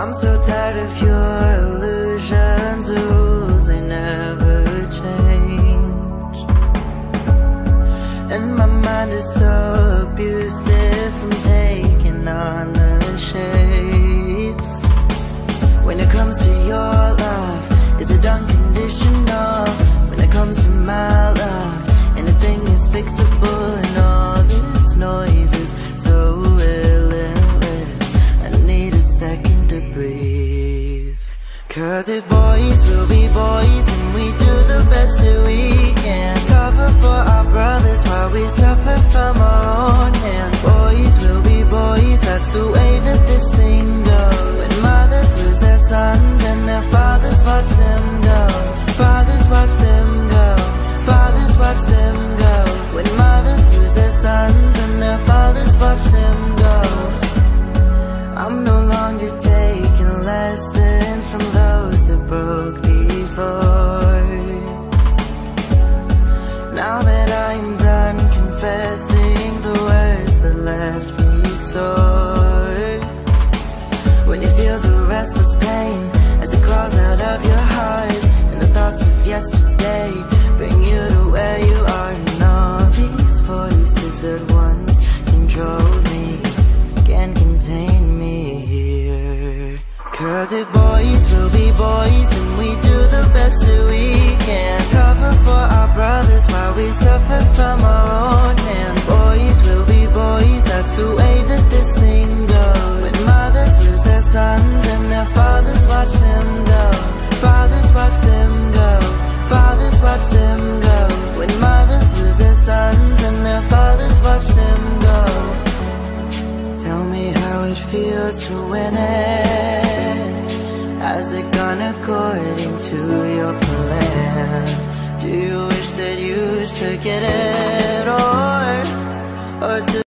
I'm so tired of your illusions, rules they never change. And my mind is so abusive from taking on the shapes. When it comes to your love, is it unconditional? When it comes to my love, anything is fixable. And all this noise is so relentless, I need a second to breathe. Cause if boys will be boys and we do the best that we can, cover for our brothers while we suffer from our own hands. Boys will be boys, that's the way that this thing goes. When mothers lose their sons and their fathers watch them go. Fathers watch them go. Fathers watch them go. When mothers lose their sons and their fathers watch them go. I'm no longer taking lessons from those that broke before. Now that I'm done confessing the words that left me sore. When you feel the restless pain as it crawls out of your heart, and the thoughts of yesterday bring you to where you are. And all these voices that once controlled me can't contain me here. Cause if boys will be boys and we do the best that we can, cover for our brothers while we suffer from our own hands. Boys will be boys, that's the way that this thing goes. When mothers lose their sons and their fathers watch them go. Fathers watch them go. Fathers watch them go. When mothers lose their sons and their fathers watch them go. Tell me how it feels to win it. Has it gone according to your plan? Do you wish that you forget it, or